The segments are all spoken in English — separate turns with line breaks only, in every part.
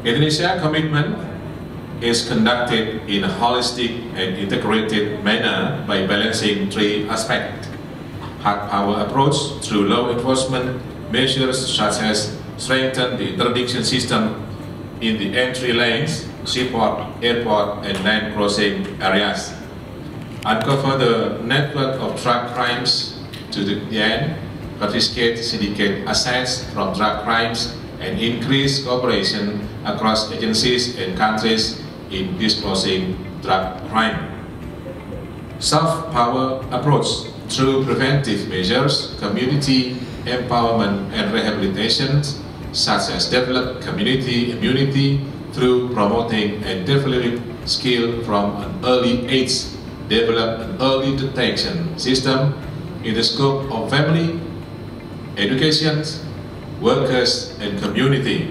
Indonesia's commitment is conducted in a holistic and integrated manner by balancing three aspects: hard power approach through law enforcement measures such as strengthen the interdiction system in the entry lanes, seaport, airport, and land crossing areas, uncover the network of drug crimes to the end, confiscate syndicate assets from drug crimes, and increase cooperation across agencies and countries in disclosing drug crime. Soft power approach through preventive measures, community empowerment and rehabilitation, such as develop community immunity through promoting and developing skill from an early age, develop an early detection system in the scope of family, education, workers, and community.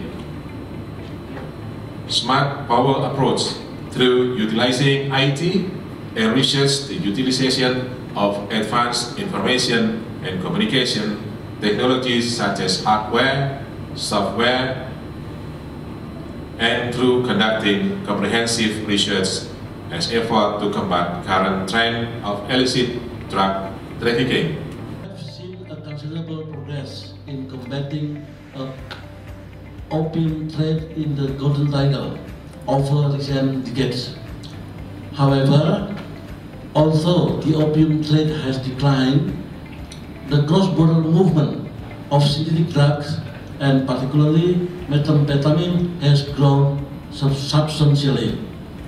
Smart power approach through utilizing IT and research the utilization of advanced information and communication technologies such as hardware, software, and through conducting comprehensive research as effort to combat current trend of illicit drug trafficking.
We have seen a considerable progress in combating opium trade in the Golden Triangle over recent decades. However, although the opium trade has declined, the cross-border movement of synthetic drugs, and particularly methamphetamine, has grown substantially.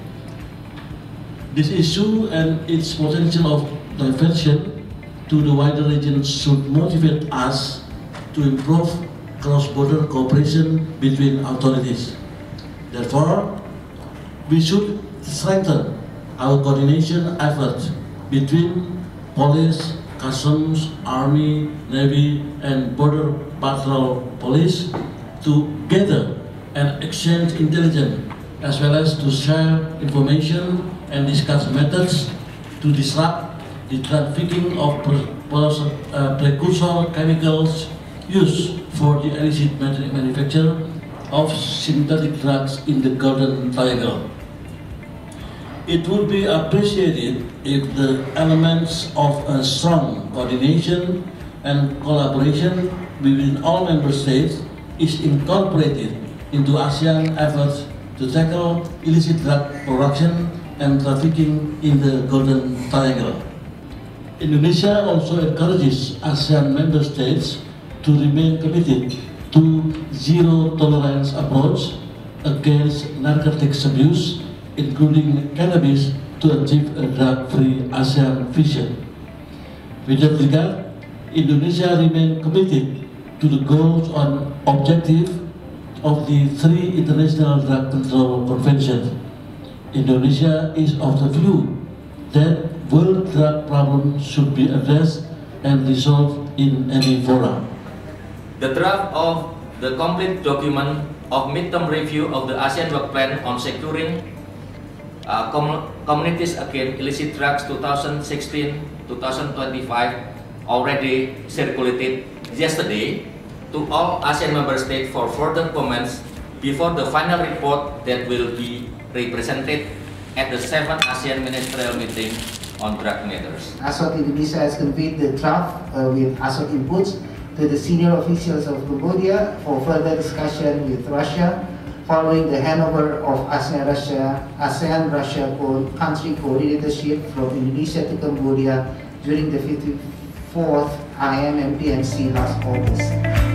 This issue and its potential of diversion to the wider region should motivate us to improve cross-border cooperation between authorities. Therefore, we should strengthen our coordination efforts between police, customs, army, navy, and border patrol police to gather and exchange intelligence, as well as to share information and discuss methods to disrupt the trafficking of precursor chemicals used for the illicit manufacture of synthetic drugs in the Golden Triangle. It would be appreciated if the elements of a strong coordination and collaboration between all member states is incorporated into ASEAN efforts to tackle illicit drug production and trafficking in the Golden Triangle. Indonesia also encourages ASEAN member states to remain committed to zero-tolerance approach against narcotics abuse, including cannabis, to achieve a drug-free ASEAN vision. With that regard, Indonesia remains committed to the goals and objectives of the 3 International Drug Control Conventions. Indonesia is of the view that world drug problems should be addressed and resolved in any forum.
The draft of the complete document of midterm review of the ASEAN Work Plan on securing communities against illicit drugs 2016-2025 already circulated yesterday to all ASEAN member states for further comments before the final report that will be represented at the 7th ASEAN Ministerial Meeting on Drug Matters.
ASOT Indonesia has conveyed the draft with ASOT inputs to the senior officials of Cambodia for further discussion with Russia following the handover of ASEAN-Russia country coordinatorship from Indonesia to Cambodia during the 54th IMMPNC last August.